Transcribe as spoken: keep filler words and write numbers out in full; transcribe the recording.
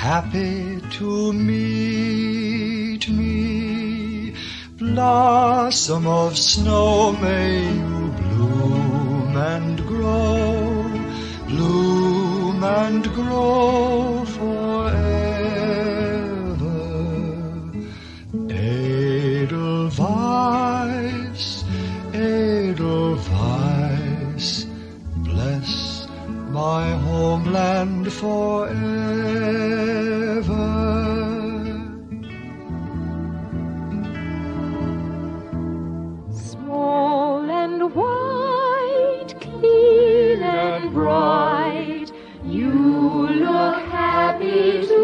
happy to meet me. Blossom of snow, may you bloom and grow, bloom and grow forever. Edelweiss, Edelweiss, bless my homeland forever. Small and white, clean and bright, you look happy to